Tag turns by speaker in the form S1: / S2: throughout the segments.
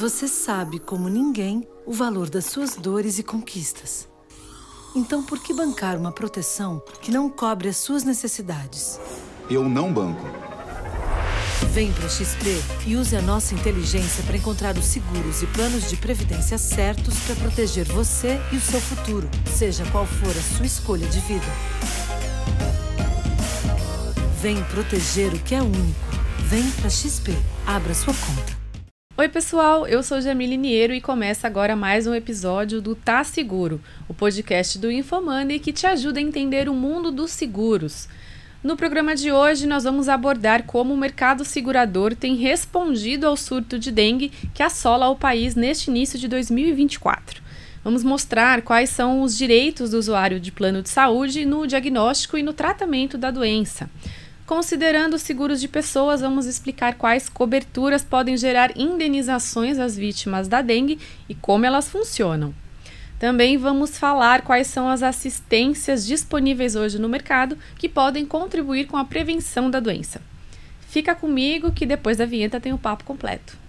S1: Você sabe como ninguém o valor das suas dores e conquistas. Então, por que bancar uma proteção que não cobre as suas necessidades?
S2: Eu não banco.
S1: Vem para XP e use a nossa inteligência para encontrar os seguros e planos de previdência certos para proteger você e o seu futuro, seja qual for a sua escolha de vida. Vem proteger o que é único. Vem para XP. Abra sua conta.
S3: Oi pessoal, eu sou Jamile Niero e começa agora mais um episódio do Tá Seguro, o podcast do InfoMoney que te ajuda a entender o mundo dos seguros. No programa de hoje nós vamos abordar como o mercado segurador tem respondido ao surto de dengue que assola o país neste início de 2024. Vamos mostrar quais são os direitos do usuário de plano de saúde no diagnóstico e no tratamento da doença. Considerando os seguros de pessoas, vamos explicar quais coberturas podem gerar indenizações às vítimas da dengue e como elas funcionam. Também vamos falar quais são as assistências disponíveis hoje no mercado que podem contribuir com a prevenção da doença. Fica comigo que depois da vinheta tem o papo completo.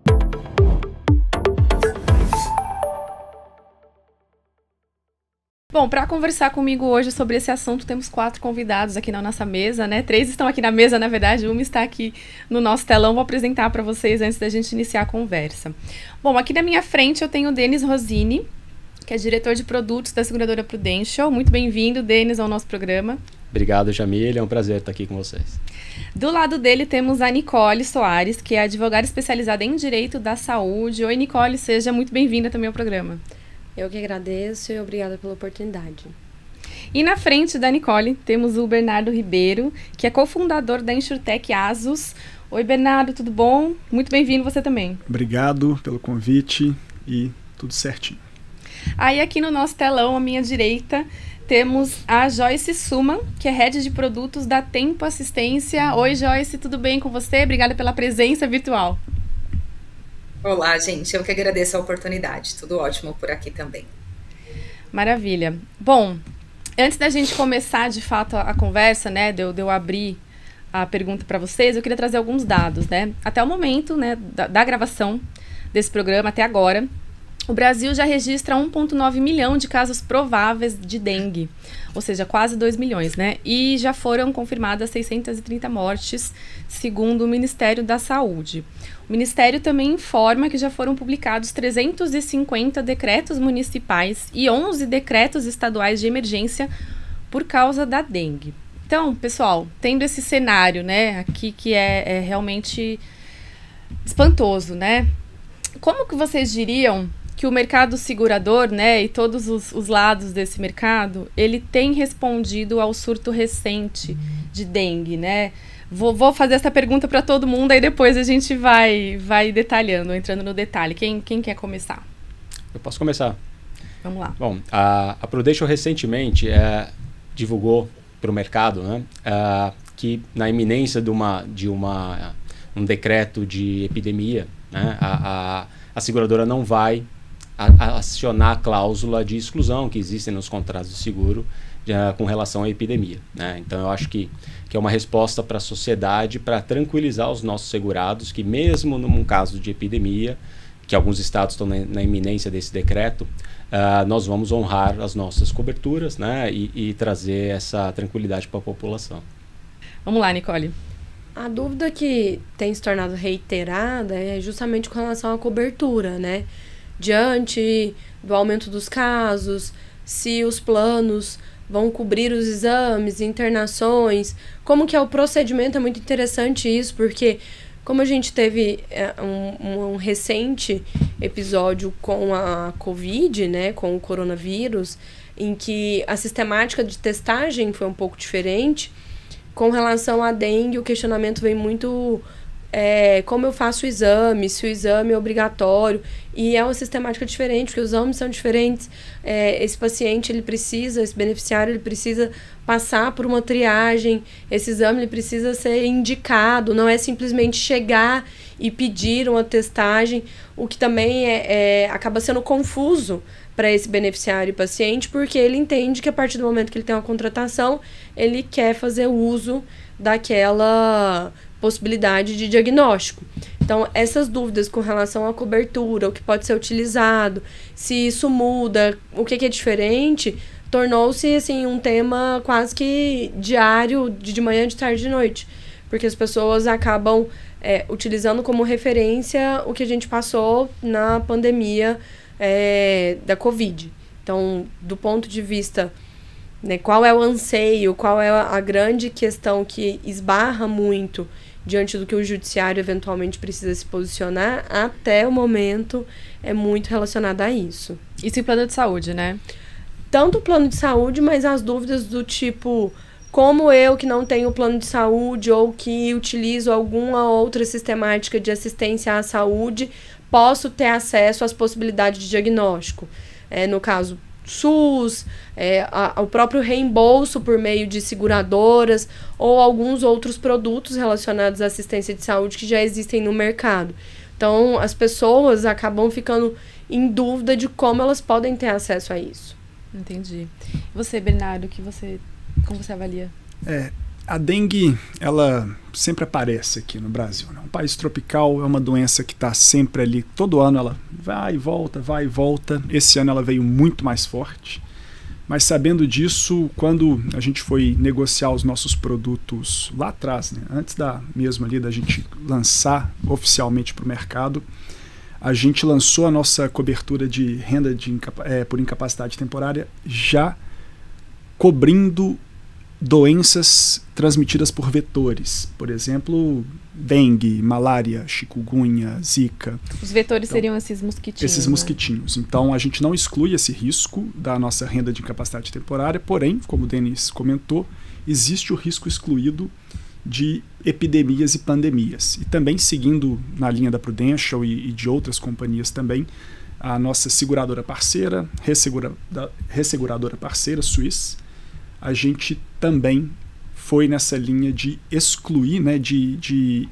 S3: Bom, para conversar comigo hoje sobre esse assunto, temos 4 convidados aqui na nossa mesa, né? 3 estão aqui na mesa, na verdade, uma está aqui no nosso telão. Vou apresentar para vocês antes da gente iniciar a conversa. Bom, aqui na minha frente eu tenho o Denis Rosini, que é diretor de produtos da seguradora Prudential. Muito bem-vindo, Denis, ao nosso programa.
S4: Obrigado, Jamile. É um prazer estar aqui com vocês.
S3: Do lado dele temos a Nicole Soares, que é advogada especializada em Direito da Saúde. Oi, Nicole, seja muito bem-vinda também ao programa.
S5: Eu que agradeço e obrigada pela oportunidade.
S3: E na frente da Nicole temos o Bernardo Ribeiro, que é cofundador da Insurtech Asus. Oi, Bernardo, tudo bom? Muito bem-vindo você também.
S6: Obrigado pelo convite e tudo certinho.
S3: Aí aqui no nosso telão, à minha direita, temos a Joyce Suman, que é Head de Produtos da Tempo Assistência. Oi, Joyce, tudo bem com você? Obrigada pela presença virtual.
S7: Olá, gente. Eu que agradeço a oportunidade. Tudo ótimo por aqui também.
S3: Maravilha. Bom, antes da gente começar, de fato, a conversa, né, de eu abrir a pergunta para vocês, eu queria trazer alguns dados, né? Até o momento, né, da gravação desse programa, até agora, o Brasil já registra 1,9 milhão de casos prováveis de dengue, ou seja, quase 2 milhões, né? E já foram confirmadas 630 mortes, segundo o Ministério da Saúde. O Ministério também informa que já foram publicados 350 decretos municipais e 11 decretos estaduais de emergência por causa da dengue. Então, pessoal, tendo esse cenário, né, aqui que é realmente espantoso, né? Como que vocês diriam que o mercado segurador, né, e todos os lados desse mercado, ele tem respondido ao surto recente de dengue, né? Vou fazer essa pergunta para todo mundo, aí depois a gente vai detalhando, entrando no detalhe. Quem quer começar?
S4: Eu posso começar.
S3: Vamos lá.
S4: Bom, a Prudential recentemente divulgou para o mercado, né, que na iminência de um decreto de epidemia, né, a seguradora não vai acionar a cláusula de exclusão que existem nos contratos de seguro com relação à epidemia, né? Então eu acho que é uma resposta para a sociedade para tranquilizar os nossos segurados que mesmo num caso de epidemia, que alguns estados estão na iminência desse decreto, nós vamos honrar as nossas coberturas, né, e trazer essa tranquilidade para a população.
S3: Vamos lá, Nicole.
S5: A dúvida que tem se tornado reiterada é justamente com relação à cobertura, né? Diante do aumento dos casos, se os planos vão cobrir os exames, internações, como que é o procedimento. É muito interessante isso, porque como a gente teve um recente episódio com a Covid, né, com o coronavírus, em que a sistemática de testagem foi um pouco diferente, com relação à dengue, o questionamento vem muito como eu faço o exame, se o exame é obrigatório, e é uma sistemática diferente, porque os exames são diferentes. Esse paciente, esse beneficiário, ele precisa passar por uma triagem, esse exame ele precisa ser indicado, não é simplesmente chegar e pedir uma testagem, o que também acaba sendo confuso para esse beneficiário e paciente, porque ele entende que a partir do momento que ele tem uma contratação, ele quer fazer uso daquela possibilidade de diagnóstico. Então, essas dúvidas com relação à cobertura, o que pode ser utilizado, se isso muda, o que é diferente, tornou-se assim, um tema quase que diário, de manhã, de tarde e de noite. Porque as pessoas acabam utilizando como referência o que a gente passou na pandemia da Covid. Então, do ponto de vista, né, qual é o anseio, qual é a grande questão que esbarra muito diante do que o judiciário eventualmente precisa se posicionar, até o momento é muito relacionado a isso.
S3: Isso em plano de saúde, né?
S5: Tanto o plano de saúde, mas as dúvidas do tipo, como eu que não tenho plano de saúde ou que utilizo alguma outra sistemática de assistência à saúde, posso ter acesso às possibilidades de diagnóstico. No caso, SUS, o próprio reembolso por meio de seguradoras ou alguns outros produtos relacionados à assistência de saúde que já existem no mercado. Então, as pessoas acabam ficando em dúvida de como elas podem ter acesso a isso.
S3: Entendi. Você, Bernardo, como você avalia?
S6: A dengue, ela sempre aparece aqui no Brasil, né? Um país tropical, é uma doença que está sempre ali, todo ano ela vai e volta, vai e volta. Esse ano ela veio muito mais forte, mas sabendo disso, quando a gente foi negociar os nossos produtos lá atrás, né? Antes mesmo ali da gente lançar oficialmente para o mercado, a gente lançou a nossa cobertura de renda por incapacidade temporária já cobrindo doenças transmitidas por vetores, por exemplo, dengue, malária, chikungunya, zika.
S3: Os vetores seriam esses mosquitinhos.
S6: Esses mosquitinhos. Então, a gente não exclui esse risco da nossa renda de incapacidade temporária, porém, como o Denis comentou, existe o risco excluído de epidemias e pandemias. E também, seguindo na linha da Prudential e de outras companhias também, a nossa seguradora parceira, resseguradora parceira, Swiss, a gente também foi nessa linha de excluir, né, de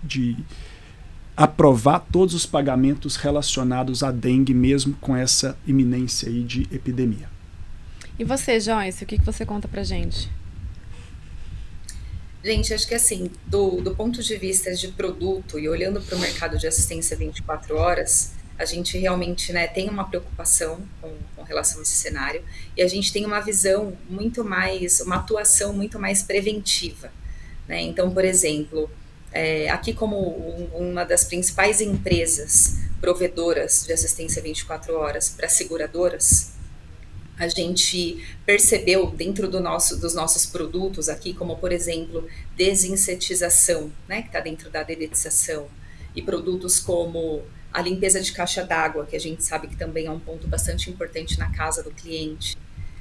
S6: aprovar todos os pagamentos relacionados à dengue, mesmo com essa iminência aí de epidemia.
S3: E você, Joyce, o que você conta pra gente?
S7: Gente, acho que assim, do ponto de vista de produto e olhando para o mercado de assistência 24 horas, a gente realmente, né, tem uma preocupação com relação a esse cenário e a gente tem uma visão muito mais, uma atuação muito mais preventiva, né? Então, por exemplo, aqui como uma das principais empresas provedoras de assistência 24 horas para seguradoras, a gente percebeu dentro dos nossos produtos aqui, como por exemplo, desinsetização, né, que está dentro da dedetização, e produtos como a limpeza de caixa d'água, que a gente sabe que também é um ponto bastante importante na casa do cliente,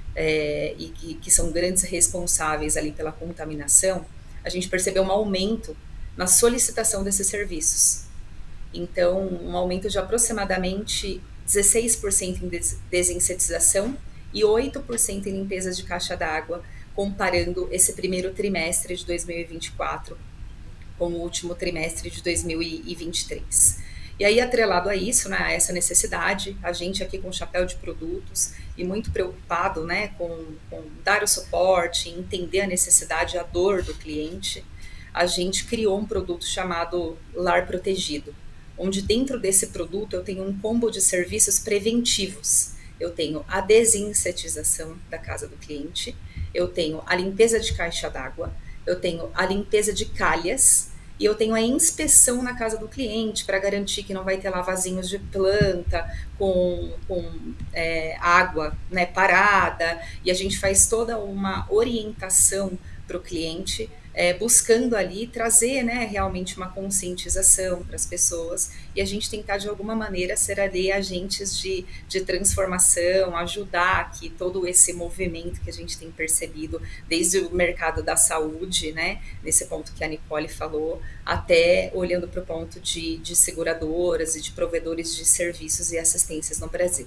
S7: e que são grandes responsáveis ali pela contaminação, a gente percebeu um aumento na solicitação desses serviços. Então, um aumento de aproximadamente 16% em desinsetização e 8% em limpezas de caixa d'água, comparando esse primeiro trimestre de 2024 com o último trimestre de 2023. E aí, atrelado a isso, né, a essa necessidade, a gente aqui com o chapéu de produtos e muito preocupado, né, com dar o suporte, entender a necessidade, a dor do cliente, a gente criou um produto chamado Lar Protegido, onde dentro desse produto eu tenho um combo de serviços preventivos. Eu tenho a desinsetização da casa do cliente, eu tenho a limpeza de caixa d'água, eu tenho a limpeza de calhas, e eu tenho a inspeção na casa do cliente para garantir que não vai ter lá vasinhos de planta com água, né, parada. E a gente faz toda uma orientação para o cliente, buscando ali trazer, né, realmente uma conscientização para as pessoas e a gente tentar de alguma maneira ser ali agentes de transformação, ajudar aqui todo esse movimento que a gente tem percebido desde o mercado da saúde, né, nesse ponto que a Nicole falou, até olhando para o ponto de seguradoras e de provedores de serviços e assistências no Brasil.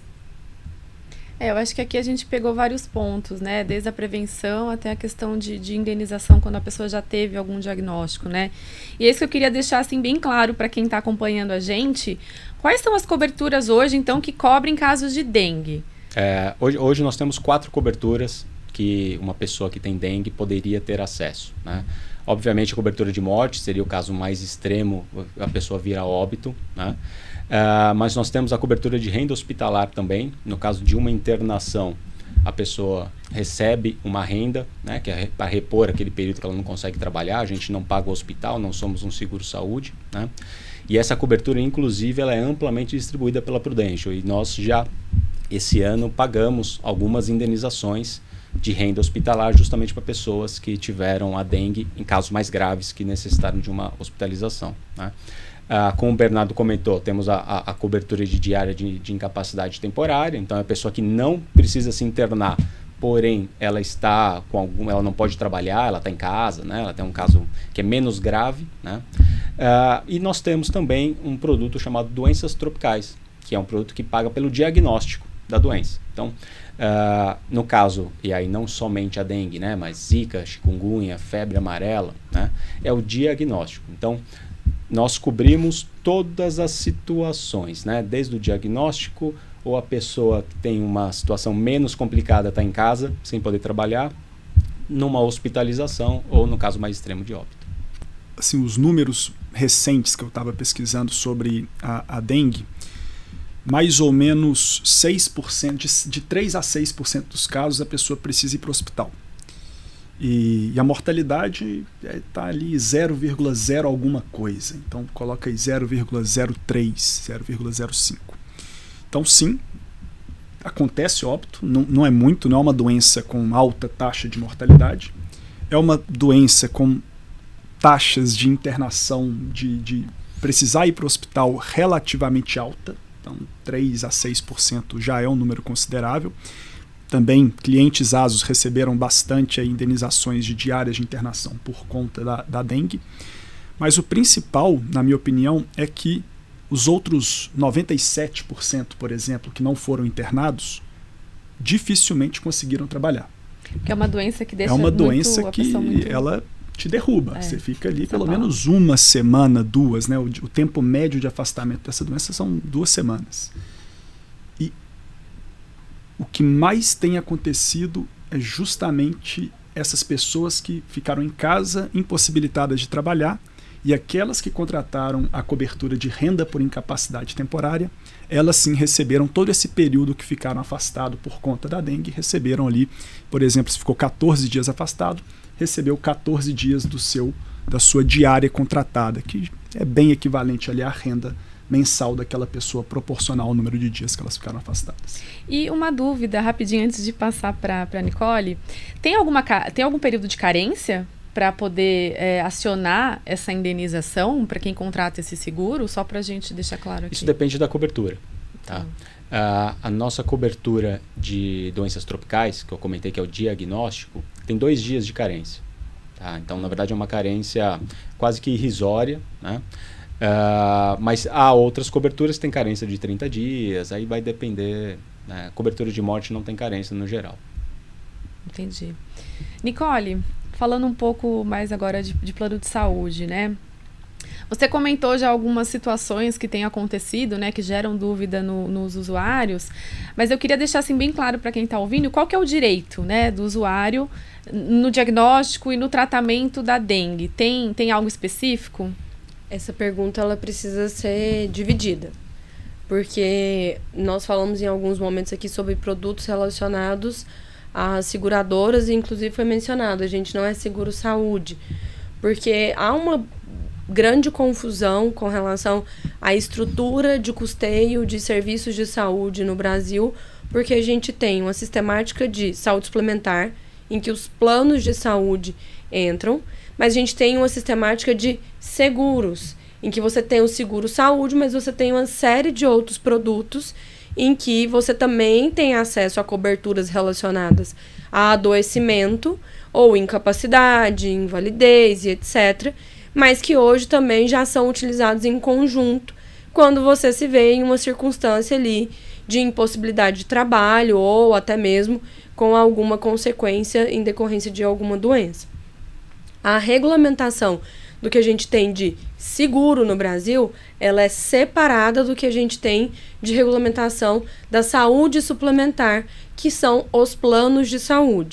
S3: Eu acho que aqui a gente pegou vários pontos, né? Desde a prevenção até a questão de indenização quando a pessoa já teve algum diagnóstico, né? E é isso que eu queria deixar assim bem claro para quem está acompanhando a gente. Quais são as coberturas hoje, então, que cobrem casos de dengue?
S4: Hoje nós temos 4 coberturas que uma pessoa que tem dengue poderia ter acesso, né? Obviamente, a cobertura de morte seria o caso mais extremo, a pessoa vir a óbito, né? Mas nós temos a cobertura de renda hospitalar também. No caso de uma internação, a pessoa recebe uma renda, né, que é para repor aquele período que ela não consegue trabalhar. A gente não paga o hospital, não somos um seguro-saúde, né? E essa cobertura, inclusive, ela é amplamente distribuída pela Prudential. E nós já, esse ano, pagamos algumas indenizações de renda hospitalar justamente para pessoas que tiveram a dengue em casos mais graves que necessitaram de uma hospitalização, né? Como o Bernardo comentou, temos a cobertura de diária de incapacidade temporária. Então, é a pessoa que não precisa se internar, porém ela está com ela não pode trabalhar, ela está em casa, né? Ela tem um caso que é menos grave, né? E nós temos também um produto chamado doenças tropicais, que é um produto que paga pelo diagnóstico da doença. Então, no caso, e aí não somente a dengue, né, mas zika, chikungunya, febre amarela, né, é o diagnóstico. Então, nós cobrimos todas as situações, né, desde o diagnóstico, ou a pessoa que tem uma situação menos complicada está em casa, sem poder trabalhar, numa hospitalização, ou no caso mais extremo de óbito.
S6: Assim, os números recentes que eu estava pesquisando sobre a dengue, mais ou menos 6%, de 3 a 6% dos casos a pessoa precisa ir para o hospital. E a mortalidade está ali 0,0 alguma coisa. Então coloca aí 0,03, 0,05. Então sim, acontece óbito, não é muito, não é uma doença com alta taxa de mortalidade. É uma doença com taxas de internação, de precisar ir para o hospital relativamente alta. Então 3 a 6% já é um número considerável. Também clientes ASUS receberam bastante indenizações de diárias de internação por conta da dengue. Mas o principal, na minha opinião, é que os outros 97%, por exemplo, que não foram internados, dificilmente conseguiram trabalhar.
S3: Que é uma doença que deixa
S6: É uma doença que
S3: muito...
S6: ela te derruba. Você fica ali pelo menos uma semana, 2, né? O tempo médio de afastamento dessa doença são 2 semanas. E o que mais tem acontecido é justamente essas pessoas que ficaram em casa, impossibilitadas de trabalhar, e aquelas que contrataram a cobertura de renda por incapacidade temporária, elas sim receberam todo esse período que ficaram afastados por conta da dengue, receberam ali, por exemplo, se ficou 14 dias afastado, recebeu 14 dias da sua diária contratada, que é bem equivalente ali à renda mensal daquela pessoa, proporcional ao número de dias que elas ficaram afastadas.
S3: E uma dúvida, rapidinho, antes de passar para a Nicole, tem algum período de carência para poder acionar essa indenização para quem contrata esse seguro? Só para a gente deixar claro aqui.
S4: Isso depende da cobertura. Tá? A nossa cobertura de doenças tropicais, que eu comentei que é o diagnóstico, tem 2 dias de carência. Tá? Então, na verdade, é uma carência quase que irrisória, né? Mas há outras coberturas que têm carência de 30 dias, aí vai depender, né? Cobertura de morte não tem carência no geral.
S3: Entendi. Nicole, falando um pouco mais agora de plano de saúde, né? Você comentou já algumas situações que têm acontecido, né, que geram dúvida nos usuários, mas eu queria deixar assim bem claro para quem está ouvindo qual que é o direito, né, do usuário no diagnóstico e no tratamento da dengue. Tem algo específico?
S5: Essa pergunta ela precisa ser dividida, porque nós falamos em alguns momentos aqui sobre produtos relacionados às seguradoras, e inclusive foi mencionado, a gente não é seguro-saúde, porque há uma grande confusão com relação à estrutura de custeio de serviços de saúde no Brasil, porque a gente tem uma sistemática de saúde suplementar, em que os planos de saúde entram, mas a gente tem uma sistemática de seguros, em que você tem o seguro-saúde, mas você tem uma série de outros produtos em que você também tem acesso a coberturas relacionadas a adoecimento ou incapacidade, invalidez e etc., mas que hoje também já são utilizados em conjunto quando você se vê em uma circunstância ali de impossibilidade de trabalho ou até mesmo com alguma consequência em decorrência de alguma doença. A regulamentação do que a gente tem de seguro no Brasil, ela é separada do que a gente tem de regulamentação da saúde suplementar, que são os planos de saúde.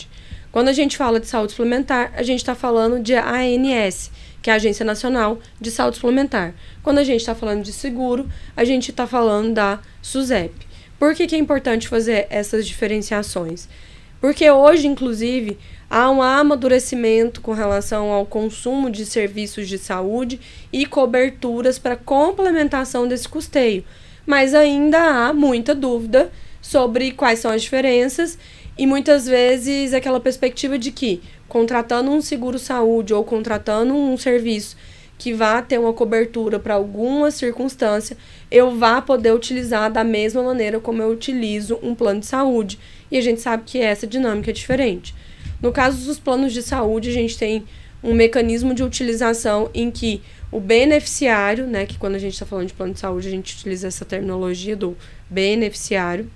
S5: Quando a gente fala de saúde suplementar, a gente está falando de ANS, que é a Agência Nacional de Saúde Suplementar. Quando a gente está falando de seguro, a gente está falando da SUSEP. Por que é importante fazer essas diferenciações? Porque hoje, inclusive, há um amadurecimento com relação ao consumo de serviços de saúde e coberturas para complementação desse custeio. Mas ainda há muita dúvida sobre quais são as diferenças e muitas vezes aquela perspectiva de que contratando um seguro-saúde ou contratando um serviço que vá ter uma cobertura para alguma circunstância, eu vá poder utilizar da mesma maneira como eu utilizo um plano de saúde. E a gente sabe que essa dinâmica é diferente. No caso dos planos de saúde, a gente tem um mecanismo de utilização em que o beneficiário, né, que quando a gente está falando de plano de saúde, a gente utiliza essa terminologia do beneficiário,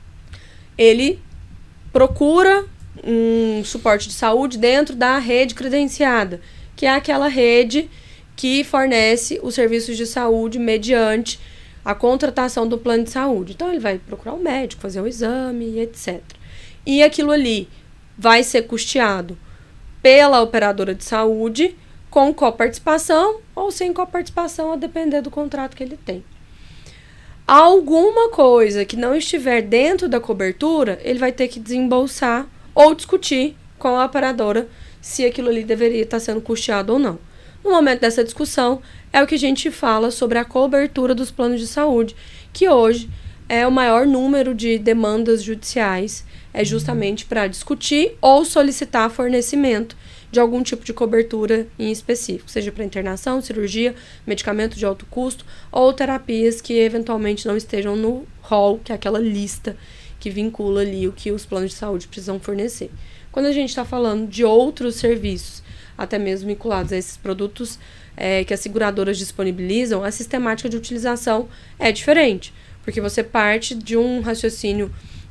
S5: ele procura um suporte de saúde dentro da rede credenciada, que é aquela rede que fornece os serviços de saúde mediante a contratação do plano de saúde. Então, ele vai procurar um médico, fazer um exame e etc. E aquilo ali vai ser custeado pela operadora de saúde com coparticipação ou sem coparticipação, a depender do contrato que ele tem. Alguma coisa que não estiver dentro da cobertura, ele vai ter que desembolsar ou discutir com a operadora se aquilo ali deveria estar sendo custeado ou não. No momento dessa discussão, é o que a gente fala sobre a cobertura dos planos de saúde, que hoje é o maior número de demandas judiciais, é justamente para discutir ou solicitar fornecimento de algum tipo de cobertura em específico, seja para internação, cirurgia, medicamento de alto custo ou terapias que eventualmente não estejam no rol, que é aquela lista que vincula ali o que os planos de saúde precisam fornecer. Quando a gente está falando de outros serviços, até mesmo vinculados a esses produtos que as seguradoras disponibilizam, a sistemática de utilização é diferente, porque você parte de um raciocínio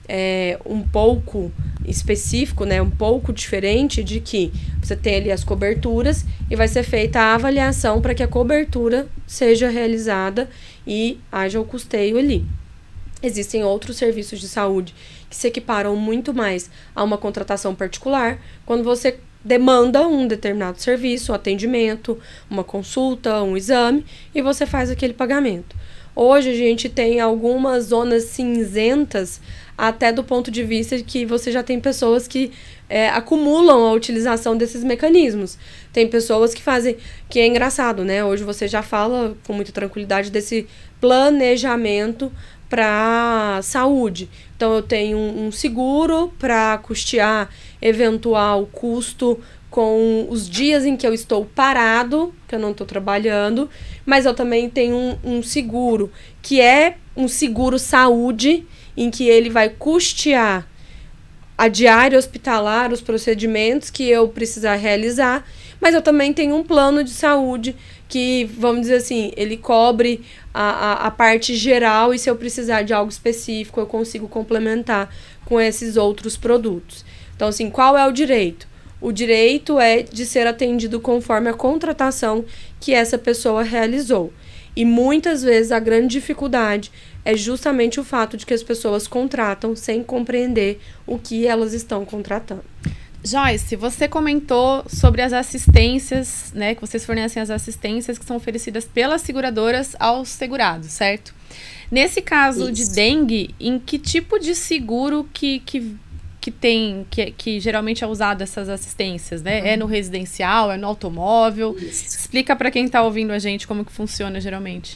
S5: um pouco específico, né, um pouco diferente, de que você tem ali as coberturas e vai ser feita a avaliação para que a cobertura seja realizada e haja o custeio ali. Existem outros serviços de saúde que se equiparam muito mais a uma contratação particular, quando você demanda um determinado serviço, um atendimento, uma consulta, um exame, e você faz aquele pagamento. Hoje a gente tem algumas zonas cinzentas, até do ponto de vista de que você já tem pessoas que acumulam a utilização desses mecanismos. Tem pessoas que fazem, que é engraçado, né? Hoje você já fala com muita tranquilidade desse planejamento para saúde. Então, eu tenho um seguro para custear eventual custo com os dias em que eu estou parado, que eu não estou trabalhando, mas eu também tenho um seguro, que é um seguro saúde, em que ele vai custear a diária hospitalar, os procedimentos que eu precisar realizar, mas eu também tenho um plano de saúde que, vamos dizer assim, ele cobre a parte geral, e se eu precisar de algo específico, eu consigo complementar com esses outros produtos. Então, assim, qual é o direito? O direito é de ser atendido conforme a contratação que essa pessoa realizou. E muitas vezes a grande dificuldade é justamente o fato de que as pessoas contratam sem compreender o que elas estão contratando.
S3: Joyce, você comentou sobre as assistências, né, que vocês fornecem as assistências que são oferecidas pelas seguradoras aos segurados, certo? Nesse caso de dengue, em que tipo de seguro que geralmente é usado essas assistências, né? É no residencial, é no automóvel? Explica para quem está ouvindo a gente como que funciona geralmente.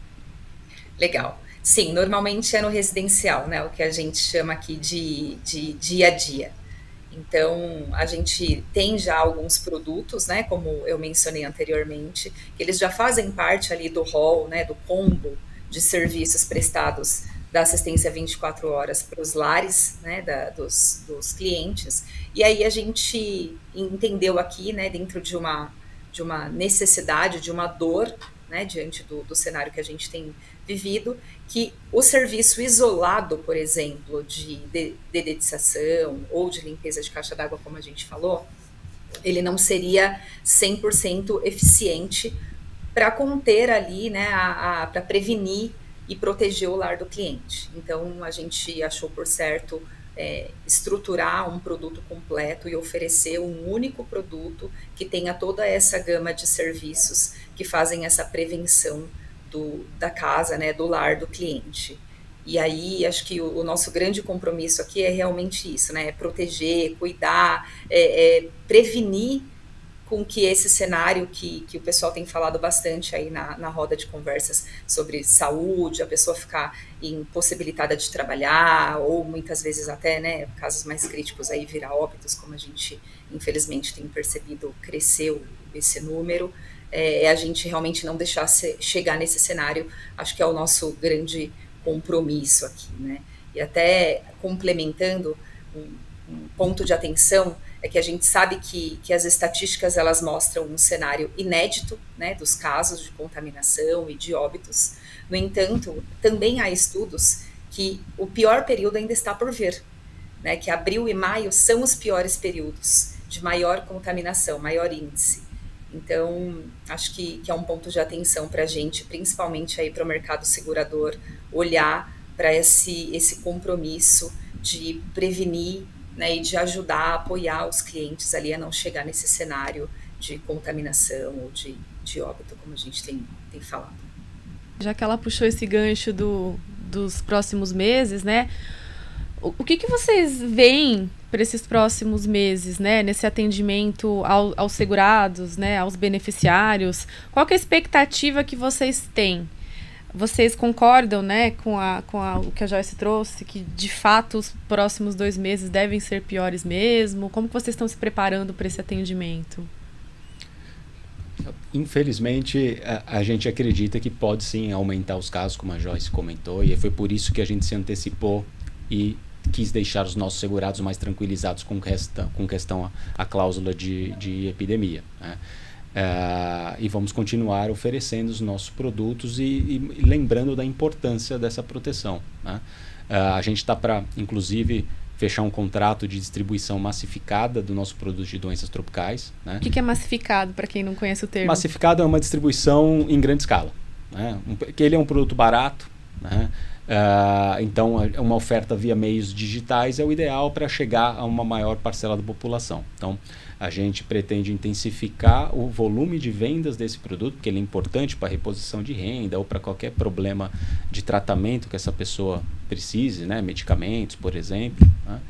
S7: Legal. Sim, normalmente é no residencial, né? O que a gente chama aqui de dia a dia. Então, a gente tem já alguns produtos, né, como eu mencionei anteriormente, que eles já fazem parte ali do rol, né, do combo de serviços prestados da assistência 24 horas para os lares, né, dos clientes. E aí a gente entendeu aqui, né, dentro de uma necessidade, de uma dor, né, diante do cenário que a gente tem vivido, que o serviço isolado, por exemplo, de dedetização ou de limpeza de caixa d'água, como a gente falou, ele não seria 100% eficiente para conter ali, né, para prevenir e proteger o lar do cliente. Então, a gente achou por certo estruturar um produto completo e oferecer um único produto que tenha toda essa gama de serviços que fazem essa prevenção da casa, né, do lar do cliente. E aí, acho que o nosso grande compromisso aqui é realmente isso, né, proteger, cuidar, prevenir com que esse cenário que o pessoal tem falado bastante aí na roda de conversas sobre saúde, a pessoa ficar impossibilitada de trabalhar, ou muitas vezes até, né, casos mais críticos aí virar óbitos, como a gente infelizmente tem percebido, cresceu esse número, a gente realmente não deixar chegar nesse cenário, acho que é o nosso grande compromisso aqui, né? E até complementando, um ponto de atenção é que a gente sabe que as estatísticas elas mostram um cenário inédito, né, dos casos de contaminação e de óbitos. No entanto, também há estudos que o pior período ainda está por vir, né, que abril e maio são os piores períodos de maior contaminação, maior índice. Então, acho que é um ponto de atenção para a gente, principalmente aí para o mercado segurador, olhar para esse compromisso de prevenir, né, e de ajudar a apoiar os clientes ali a não chegar nesse cenário de contaminação ou de óbito, como a gente tem falado.
S3: Já que ela puxou esse gancho dos próximos meses, né? O que vocês veem para esses próximos meses, né? Nesse atendimento aos segurados, né? Aos beneficiários? Qual que é a expectativa que vocês têm? Vocês concordam, né, com o que a Joyce trouxe, que de fato os próximos 2 meses devem ser piores mesmo? Como que vocês estão se preparando para esse atendimento?
S4: Infelizmente, a gente acredita que pode sim aumentar os casos, como a Joyce comentou, e foi por isso que a gente se antecipou e quis deixar os nossos segurados mais tranquilizados com questão à cláusula de epidemia, né? E vamos continuar oferecendo os nossos produtos e lembrando da importância dessa proteção, né? A gente está para, inclusive, fechar um contrato de distribuição massificada do nosso produto de doenças tropicais, né?
S3: O que é massificado, para quem não conhece o termo?
S4: Massificado é uma distribuição em grande escala, né? Que ele é um produto barato, né? Então, uma oferta via meios digitais é o ideal para chegar a uma maior parcela da população. Então, a gente pretende intensificar o volume de vendas desse produto, porque ele é importante para a reposição de renda ou para qualquer problema de tratamento que essa pessoa precise, né? Medicamentos, por exemplo, né?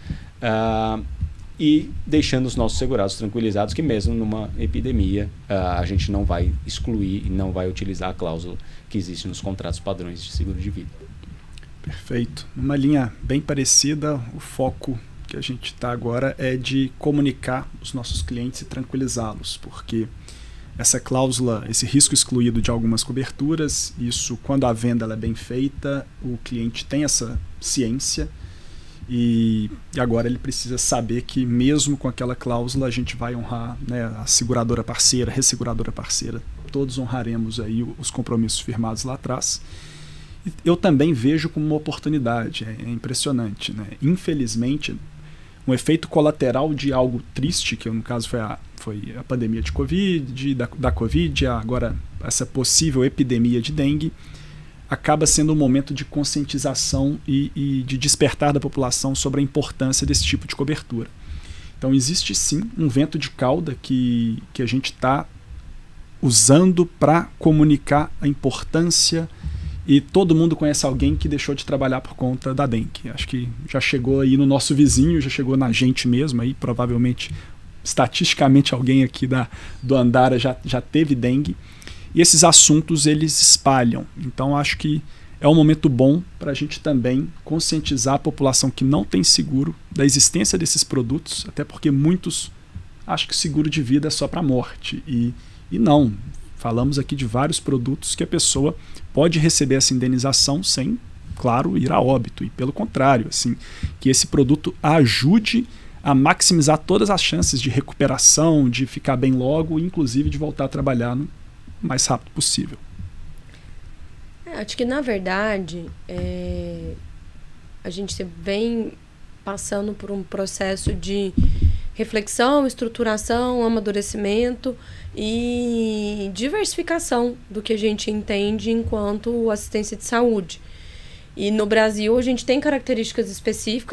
S4: E deixando os nossos segurados tranquilizados que mesmo numa epidemia a gente não vai excluir e não vai utilizar a cláusula que existe nos contratos padrões de seguro de vida.
S6: Perfeito. Uma linha bem parecida, o foco que a gente está agora é de comunicar os nossos clientes e tranquilizá-los, porque essa cláusula, esse risco excluído de algumas coberturas, isso quando a venda ela é bem feita, o cliente tem essa ciência e agora ele precisa saber que mesmo com aquela cláusula a gente vai honrar, né, a seguradora parceira, resseguradora parceira, todos honraremos aí os compromissos firmados lá atrás. Eu também vejo como uma oportunidade, é impressionante, né? Infelizmente, um efeito colateral de algo triste, que no caso foi a pandemia de Covid, da Covid, agora essa possível epidemia de dengue, acaba sendo um momento de conscientização e de despertar da população sobre a importância desse tipo de cobertura. Então existe sim um vento de cauda que a gente está usando para comunicar a importância. E todo mundo conhece alguém que deixou de trabalhar por conta da dengue. Acho que já chegou aí no nosso vizinho, já chegou na gente mesmo, aí provavelmente, estatisticamente, alguém aqui do Andara já teve dengue. E esses assuntos, eles espalham. Então, acho que é um momento bom para a gente também conscientizar a população que não tem seguro da existência desses produtos, até porque muitos acham que seguro de vida é só para morte. E não. Falamos aqui de vários produtos que a pessoa pode receber essa indenização sem, claro, ir a óbito. E pelo contrário, assim, que esse produto ajude a maximizar todas as chances de recuperação, de ficar bem logo, inclusive de voltar a trabalhar no mais rápido possível.
S5: Acho que, na verdade, a gente vem passando por um processo de reflexão, estruturação, amadurecimento e diversificação do que a gente entende enquanto assistência de saúde. E no Brasil a gente tem características específicas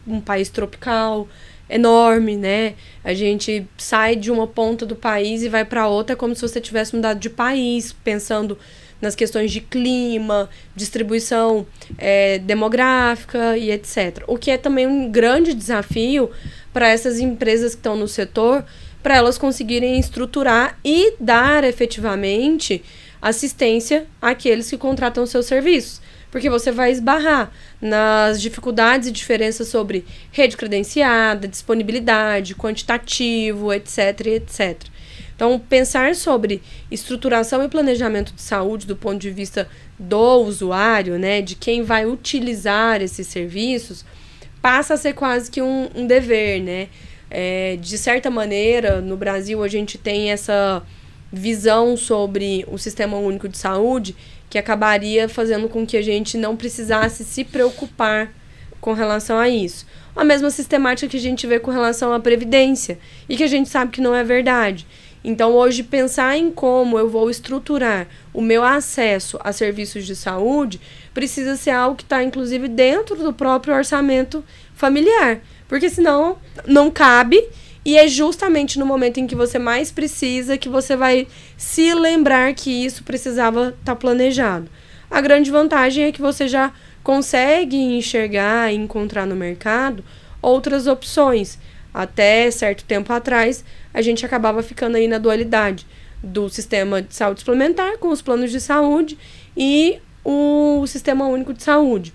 S5: um país tropical enorme, né? A gente sai de uma ponta do país e vai para outra como se você tivesse mudado de país, pensando nas questões de clima, distribuição demográfica e etc. O que é também um grande desafio para essas empresas que estão no setor, para elas conseguirem estruturar e dar efetivamente assistência àqueles que contratam seus serviços. Porque você vai esbarrar nas dificuldades e diferenças sobre rede credenciada, disponibilidade, quantitativo, etc, etc. Então, pensar sobre estruturação e planejamento de saúde do ponto de vista do usuário, né, de quem vai utilizar esses serviços, passa a ser quase que um dever, né? De certa maneira, no Brasil, a gente tem essa visão sobre o Sistema Único de Saúde que acabaria fazendo com que a gente não precisasse se preocupar com relação a isso. A mesma sistemática que a gente vê com relação à Previdência, e que a gente sabe que não é verdade. Então, hoje, pensar em como eu vou estruturar o meu acesso a serviços de saúde precisa ser algo que está, inclusive, dentro do próprio orçamento familiar. Porque, senão, não cabe, e é justamente no momento em que você mais precisa que você vai se lembrar que isso precisava estar planejado. A grande vantagem é que você já consegue enxergar e encontrar no mercado outras opções. Até certo tempo atrás, a gente acabava ficando aí na dualidade do sistema de saúde suplementar com os planos de saúde e o Sistema Único de Saúde.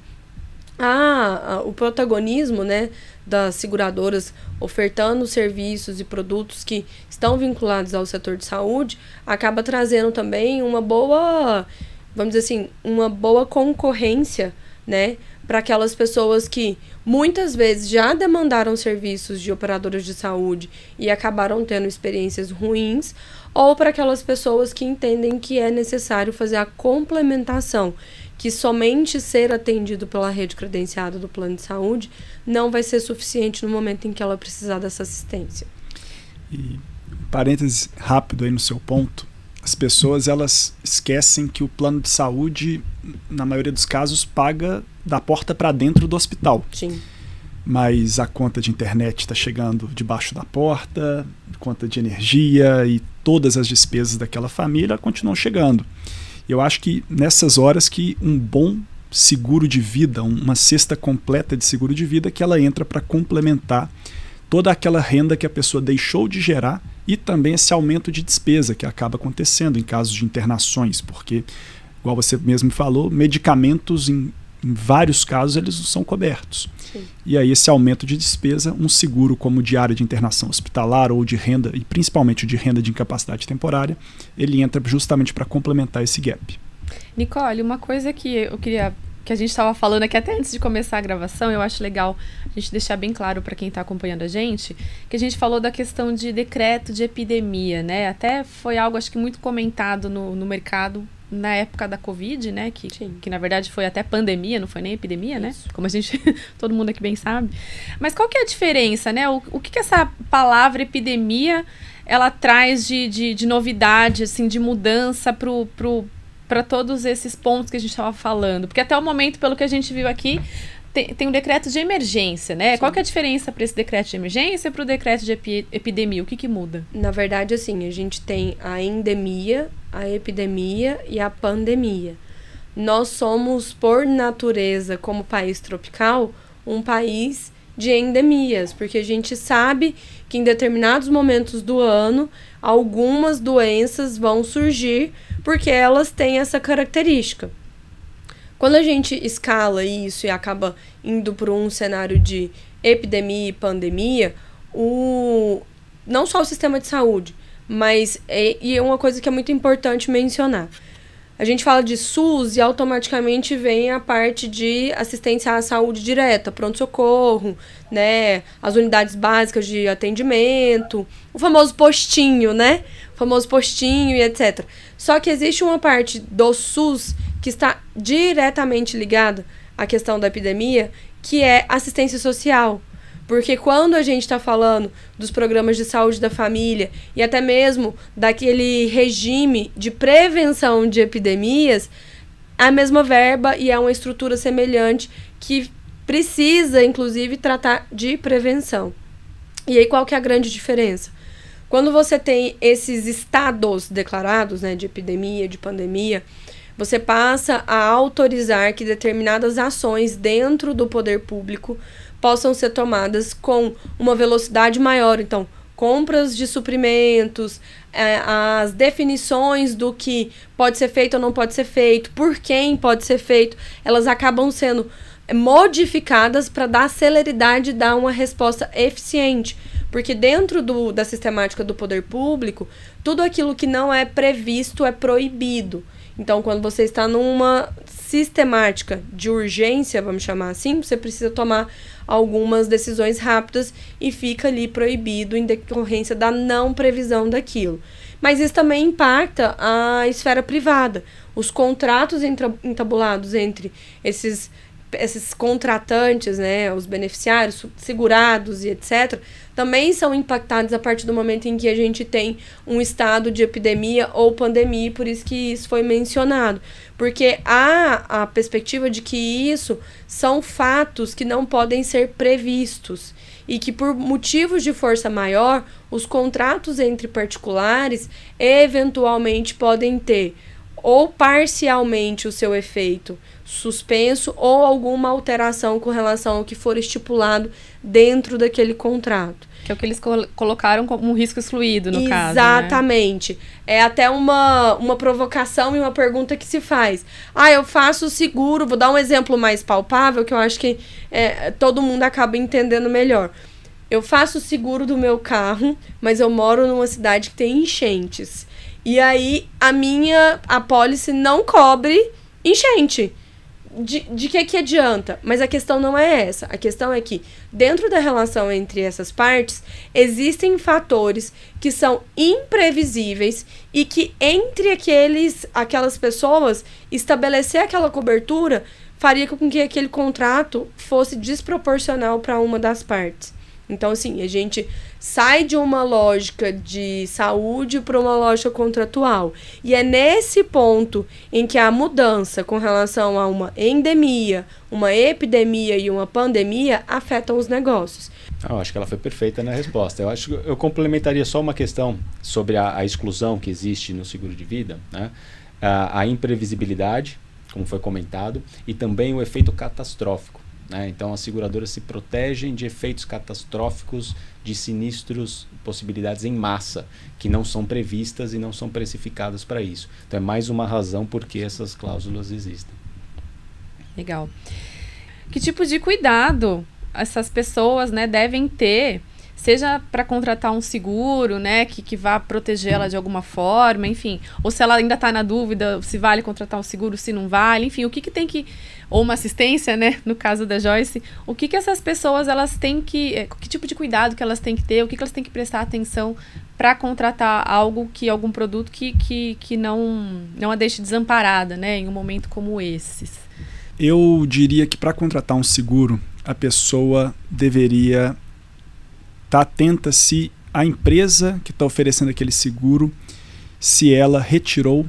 S5: O protagonismo, né, das seguradoras ofertando serviços e produtos que estão vinculados ao setor de saúde acaba trazendo também uma boa, vamos dizer assim, uma boa concorrência, né, para aquelas pessoas que muitas vezes já demandaram serviços de operadoras de saúde e acabaram tendo experiências ruins, ou para aquelas pessoas que entendem que é necessário fazer a complementação, que somente ser atendido pela rede credenciada do plano de saúde não vai ser suficiente no momento em que ela precisar dessa assistência.
S6: E parênteses rápido aí no seu ponto, as pessoas elas esquecem que o plano de saúde, na maioria dos casos, paga da porta para dentro do hospital.
S5: Sim.
S6: Mas a conta de internet está chegando debaixo da porta, conta de energia e todas as despesas daquela família continuam chegando. Eu acho que nessas horas que um bom seguro de vida, uma cesta completa de seguro de vida, que ela entra para complementar toda aquela renda que a pessoa deixou de gerar e também esse aumento de despesa que acaba acontecendo em casos de internações, porque, igual você mesmo falou, medicamentos em vários casos eles não são cobertos.
S5: Sim.
S6: E aí esse aumento de despesa, um seguro como diária de internação hospitalar ou de renda, e principalmente o de renda de incapacidade temporária, ele entra justamente para complementar esse gap.
S3: Nicole, uma coisa que eu queria, que a gente estava falando aqui até antes de começar a gravação, eu acho legal a gente deixar bem claro para quem está acompanhando a gente, que a gente falou da questão de decreto de epidemia, né? Até foi algo, acho que muito comentado no mercado na época da Covid, né? Que na verdade foi até pandemia, não foi nem epidemia, né? Como a gente, todo mundo aqui bem sabe. Mas qual que é a diferença, né? O que essa palavra epidemia, ela traz de novidade, assim, de mudança para todos esses pontos que a gente estava falando? Porque até o momento, pelo que a gente viu aqui, tem um decreto de emergência, né? Sim. Qual que é a diferença para esse decreto de emergência e para o decreto de epidemia? O que muda?
S5: Na verdade, assim, a gente tem a endemia, a epidemia e a pandemia. Nós somos, por natureza, como país tropical, um país de endemias, porque a gente sabe que em determinados momentos do ano, algumas doenças vão surgir porque elas têm essa característica. Quando a gente escala isso e acaba indo para um cenário de epidemia e pandemia, não só o sistema de saúde, mas é uma coisa que é muito importante mencionar. A gente fala de SUS e automaticamente vem a parte de assistência à saúde direta, pronto-socorro, né, as unidades básicas de atendimento, o famoso postinho, né? O famoso postinho e etc. Só que existe uma parte do SUS que está diretamente ligada à questão da epidemia, que é assistência social. Porque quando a gente está falando dos programas de saúde da família e até mesmo daquele regime de prevenção de epidemias, a mesma verba e é uma estrutura semelhante que precisa, inclusive, tratar de prevenção. E aí, qual que é a grande diferença? Quando você tem esses estados declarados, né, de epidemia, de pandemia, você passa a autorizar que determinadas ações dentro do poder público possam ser tomadas com uma velocidade maior. Então, compras de suprimentos, as definições do que pode ser feito ou não pode ser feito, por quem pode ser feito, elas acabam sendo modificadas para dar celeridade e dar uma resposta eficiente. Porque dentro da sistemática do poder público, tudo aquilo que não é previsto é proibido. Então, quando você está numa sistemática de urgência, vamos chamar assim, você precisa tomar algumas decisões rápidas e fica ali proibido em decorrência da não previsão daquilo. Mas isso também impacta a esfera privada. Os contratos entabulados entre esses contratantes, né, os beneficiários, segurados e etc., também são impactados a partir do momento em que a gente tem um estado de epidemia ou pandemia, por isso que isso foi mencionado. Porque há a perspectiva de que isso são fatos que não podem ser previstos e que, por motivos de força maior, os contratos entre particulares eventualmente podem ter ou parcialmente o seu efeito suspenso ou alguma alteração com relação ao que for estipulado dentro daquele contrato.
S3: Que é o que eles colocaram como um risco excluído, no caso.
S5: Exatamente. Né? É até uma provocação e uma pergunta que se faz. Eu faço seguro, vou dar um exemplo mais palpável, que eu acho que todo mundo acaba entendendo melhor. Eu faço seguro do meu carro, mas eu moro numa cidade que tem enchentes. E aí, a apólice não cobre enchente. De que adianta? Mas a questão não é essa. A questão é que, dentro da relação entre essas partes, existem fatores que são imprevisíveis e que, entre aquelas pessoas, estabelecer aquela cobertura faria com que aquele contrato fosse desproporcional para uma das partes. Então, assim, a gente sai de uma lógica de saúde para uma lógica contratual. E é nesse ponto em que a mudança com relação a uma endemia, uma epidemia e uma pandemia afetam os negócios.
S4: Eu acho que ela foi perfeita na resposta. Eu complementaria só uma questão sobre a exclusão que existe no seguro de vida, né? A imprevisibilidade, como foi comentado, e também o efeito catastrófico. Então, as seguradoras se protegem de efeitos catastróficos, de sinistros, possibilidades em massa, que não são previstas e não são precificadas para isso. Então, é mais uma razão por que essas cláusulas existem.
S3: Legal. Que tipo de cuidado essas pessoas, né, devem ter, seja para contratar um seguro, né, que vá proteger ela de alguma forma, enfim, ou se ela ainda está na dúvida se vale contratar um seguro, se não vale, enfim, o que tem que, ou uma assistência, né, no caso da Joyce, o que essas pessoas, elas têm que tipo de cuidado que elas têm que ter, o que elas têm que prestar atenção para contratar algum produto que não a deixe desamparada, né, em um momento como esses?
S6: Eu diria que para contratar um seguro, a pessoa deveria estar atenta se a empresa que está oferecendo aquele seguro, se ela retirou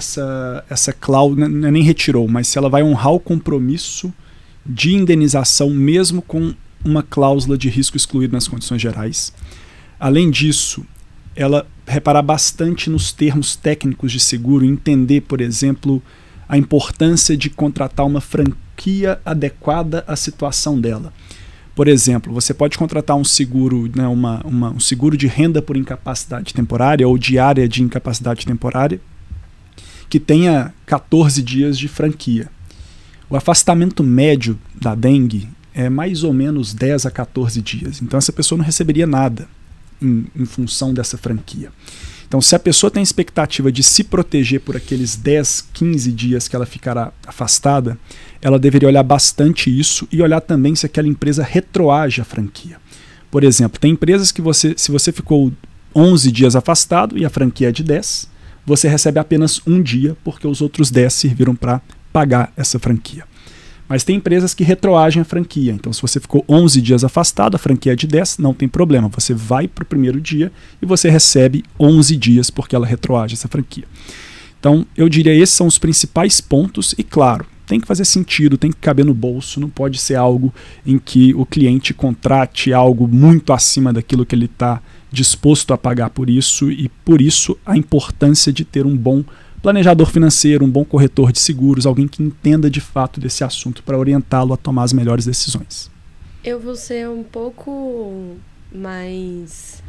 S6: essa cláusula, nem retirou, mas se ela vai honrar o compromisso de indenização mesmo com uma cláusula de risco excluído nas condições gerais. Além disso, ela reparar bastante nos termos técnicos de seguro, entender, por exemplo, a importância de contratar uma franquia adequada à situação dela. Por exemplo, você pode contratar um seguro, né, um seguro de renda por incapacidade temporária ou diária de incapacidade temporária que tenha 14 dias de franquia. O afastamento médio da dengue é mais ou menos 10 a 14 dias. Então essa pessoa não receberia nada em função dessa franquia. Então, se a pessoa tem expectativa de se proteger por aqueles 10, 15 dias que ela ficará afastada, ela deveria olhar bastante isso e olhar também se aquela empresa retroage a franquia. Por exemplo, tem empresas que se você ficou 11 dias afastado e a franquia é de 10, você recebe apenas um dia porque os outros 10 serviram para pagar essa franquia. Mas tem empresas que retroagem a franquia. Então, se você ficou 11 dias afastado, a franquia é de 10, não tem problema. Você vai para o primeiro dia e você recebe 11 dias porque ela retroage essa franquia. Então, eu diria esses são os principais pontos. E, claro, tem que fazer sentido, tem que caber no bolso, não pode ser algo em que o cliente contrate algo muito acima daquilo que ele está disposto a pagar por isso, e por isso a importância de ter um bom planejador financeiro, um bom corretor de seguros, alguém que entenda de fato desse assunto para orientá-lo a tomar as melhores decisões.
S5: Eu vou ser um pouco mais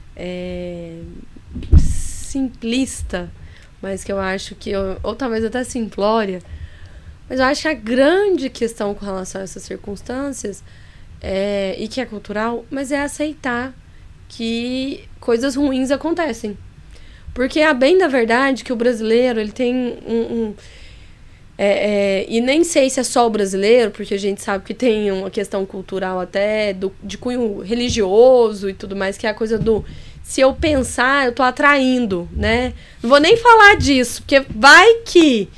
S5: simplista, mas que eu acho que, ou talvez até simplória, mas eu acho que a grande questão com relação a essas circunstâncias, e que é cultural, mas é aceitar que coisas ruins acontecem. Porque a bem da verdade que o brasileiro, ele tem e nem sei se é só o brasileiro, porque a gente sabe que tem uma questão cultural até de cunho religioso e tudo mais, que é a coisa do se eu pensar, eu tô atraindo, né? Não vou nem falar disso, porque vai que...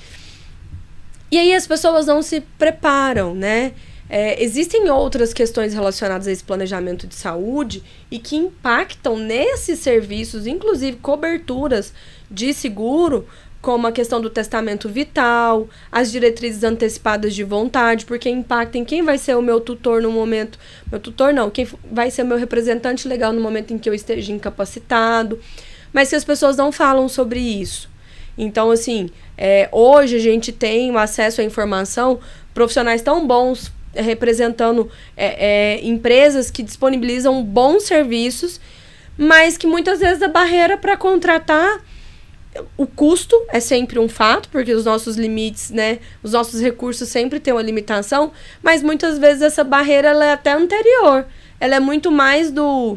S5: E aí as pessoas não se preparam, né? Existem outras questões relacionadas a esse planejamento de saúde e que impactam nesses serviços, inclusive coberturas de seguro, como a questão do testamento vital, as diretrizes antecipadas de vontade, porque impacta em quem vai ser o meu tutor no momento... Meu tutor não, quem vai ser o meu representante legal no momento em que eu esteja incapacitado, mas que as pessoas não falam sobre isso. Então, assim, hoje a gente tem o acesso à informação, profissionais tão bons representando empresas que disponibilizam bons serviços, mas que muitas vezes a barreira para contratar, o custo é sempre um fato, porque os nossos limites, né, os nossos recursos sempre têm uma limitação, mas muitas vezes essa barreira ela é até anterior. Ela é muito mais do...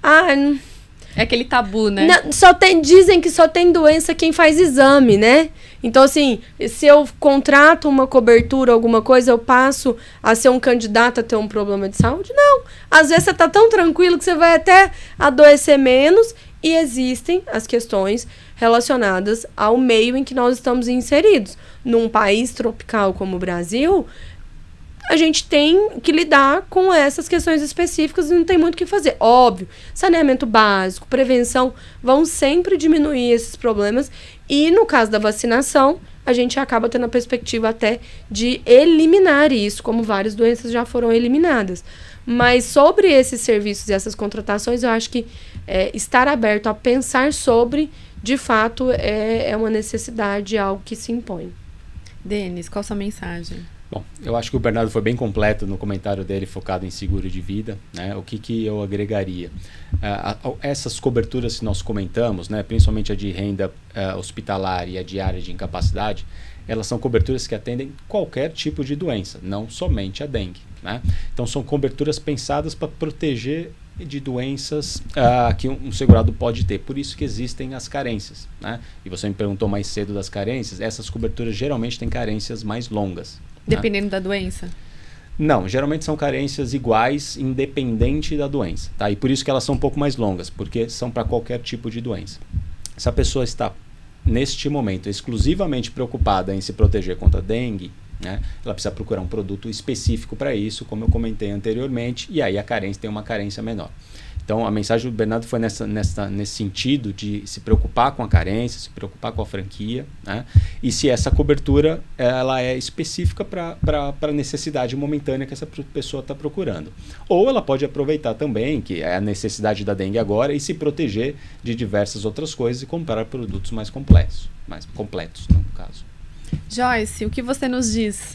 S3: É aquele tabu, né?
S5: Dizem que só tem doença quem faz exame, né? Então, assim, se eu contrato uma cobertura, alguma coisa, eu passo a ser um candidato a ter um problema de saúde? Não. Às vezes você tá tão tranquilo que você vai até adoecer menos, e existem as questões relacionadas ao meio em que nós estamos inseridos. Num país tropical como o Brasil, a gente tem que lidar com essas questões específicas e não tem muito o que fazer. Óbvio, saneamento básico, prevenção, vão sempre diminuir esses problemas. E no caso da vacinação, a gente acaba tendo a perspectiva até de eliminar isso, como várias doenças já foram eliminadas. Mas sobre esses serviços e essas contratações, eu acho que estar aberto a pensar sobre, de fato, é uma necessidade, algo que se impõe.
S3: Denis, qual a sua mensagem?
S4: Bom, eu acho que o Bernardo foi bem completo no comentário dele focado em seguro de vida, né? O que eu agregaria? Essas coberturas que nós comentamos, né, principalmente a de renda hospitalar e a de área de incapacidade, elas são coberturas que atendem qualquer tipo de doença, não somente a dengue, né? Então são coberturas pensadas para proteger de doenças que um segurado pode ter. Por isso que existem as carências, né? E você me perguntou mais cedo das carências. Essas coberturas geralmente têm carências mais longas.
S3: Dependendo da doença?
S4: Não, geralmente são carências iguais, independente da doença, tá? E por isso que elas são um pouco mais longas, porque são para qualquer tipo de doença. Se a pessoa está, neste momento, exclusivamente preocupada em se proteger contra a dengue, né, ela precisa procurar um produto específico para isso, como eu comentei anteriormente, e aí a carência tem uma carência menor. Então, a mensagem do Bernardo foi nesse sentido de se preocupar com a carência, se preocupar com a franquia, né? E se essa cobertura ela é específica para a necessidade momentânea que essa pessoa está procurando. Ou ela pode aproveitar também, que é a necessidade da dengue agora, e se proteger de diversas outras coisas e comprar produtos mais completos, no caso.
S3: Joyce, o que você nos diz?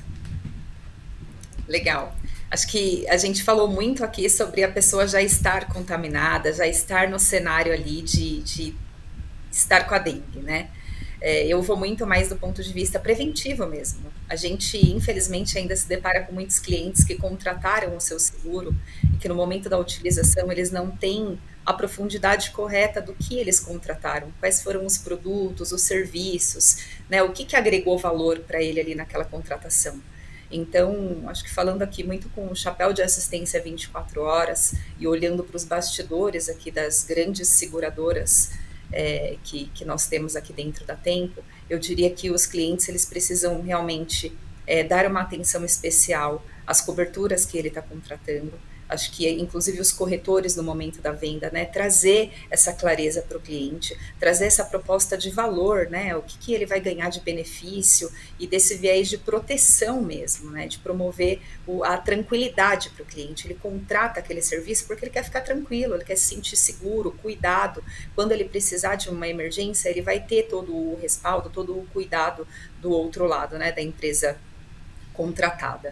S7: Legal. Acho que a gente falou muito aqui sobre a pessoa já estar contaminada, já estar no cenário ali de estar com a dengue, né? Eu vou muito mais do ponto de vista preventivo mesmo. A gente, infelizmente, ainda se depara com muitos clientes que contrataram o seu seguro e que no momento da utilização eles não têm a profundidade correta do que eles contrataram, quais foram os produtos, os serviços, né? O que agregou valor para ele ali naquela contratação. Então, acho que falando aqui muito com o chapéu de assistência 24 horas e olhando para os bastidores aqui das grandes seguradoras que nós temos aqui dentro da Tempo, eu diria que os clientes eles precisam realmente dar uma atenção especial às coberturas que ele está contratando, acho que inclusive os corretores no momento da venda, né, trazer essa clareza para o cliente, trazer essa proposta de valor, né, o que ele vai ganhar de benefício e desse viés de proteção mesmo, né, de promover a tranquilidade para o cliente. Ele contrata aquele serviço porque ele quer ficar tranquilo, ele quer se sentir seguro, cuidado. Quando ele precisar de uma emergência, ele vai ter todo o respaldo, todo o cuidado do outro lado, né, da empresa contratada.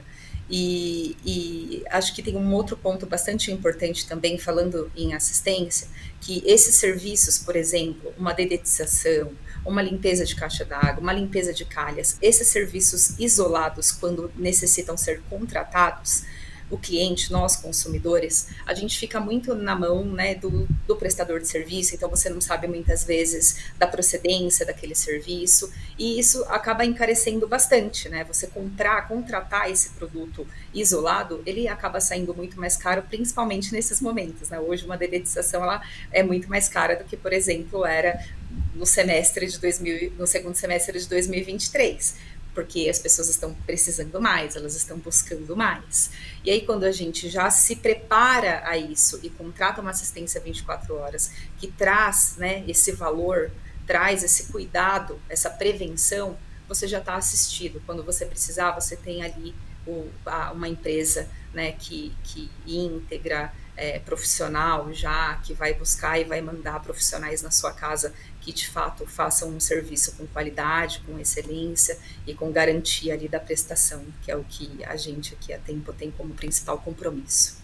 S7: E acho que tem um outro ponto bastante importante também, falando em assistência, que esses serviços, por exemplo, uma dedetização, uma limpeza de caixa d'água, uma limpeza de calhas, esses serviços isolados, quando necessitam ser contratados, o cliente, nós consumidores, a gente fica muito na mão, né, do prestador de serviço, então você não sabe muitas vezes da procedência daquele serviço, e isso acaba encarecendo bastante, né? Você contratar esse produto isolado, ele acaba saindo muito mais caro, principalmente nesses momentos, né? Hoje uma dedetização ela é muito mais cara do que, por exemplo, era no segundo semestre de 2023. Porque as pessoas estão precisando mais, elas estão buscando mais. E aí, quando a gente já se prepara a isso e contrata uma assistência 24 horas, que traz, né, esse valor, traz esse cuidado, essa prevenção, você já está assistido. Quando você precisar, você tem ali uma empresa, né, que íntegra, profissional já, que vai buscar e vai mandar profissionais na sua casa que de fato façam um serviço com qualidade, com excelência e com garantia ali da prestação, que é o que a gente aqui a Tempo tem como principal compromisso.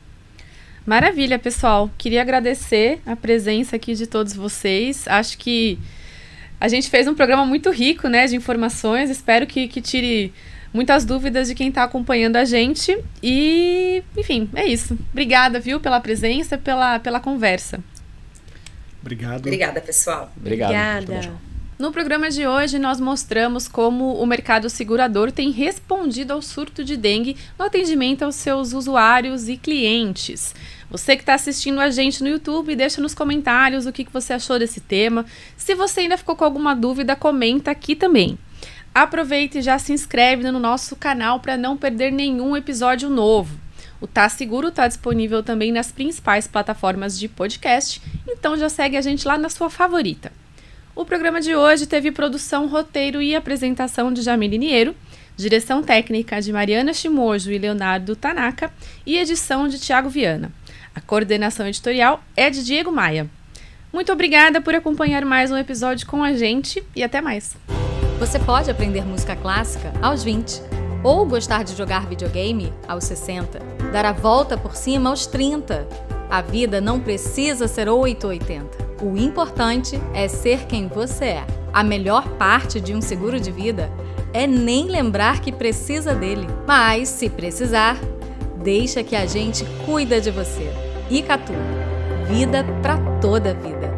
S3: Maravilha, pessoal. Queria agradecer a presença aqui de todos vocês. Acho que a gente fez um programa muito rico, né, de informações. Espero que tire muitas dúvidas de quem está acompanhando a gente. E, enfim, é isso. Obrigada, viu, pela presença, pela conversa.
S6: Obrigado.
S7: Obrigada, pessoal.
S5: Obrigada.
S3: No programa de hoje, nós mostramos como o mercado segurador tem respondido ao surto de dengue no atendimento aos seus usuários e clientes. Você que está assistindo a gente no YouTube, deixa nos comentários o que você achou desse tema. Se você ainda ficou com alguma dúvida, comenta aqui também. Aproveite e já se inscreve no nosso canal para não perder nenhum episódio novo. O Tá Seguro está disponível também nas principais plataformas de podcast, então já segue a gente lá na sua favorita. O programa de hoje teve produção, roteiro e apresentação de Jamile Niero, direção técnica de Mariana Shimojo e Leonardo Tanaka e edição de Thiago Viana. A coordenação editorial é de Diego Maia. Muito obrigada por acompanhar mais um episódio com a gente e até mais.
S2: Você pode aprender música clássica aos 20, ou gostar de jogar videogame aos 60, dar a volta por cima aos 30. A vida não precisa ser 880. O importante é ser quem você é. A melhor parte de um seguro de vida é nem lembrar que precisa dele. Mas, se precisar, deixa que a gente cuida de você. Icatu. Vida pra toda a vida.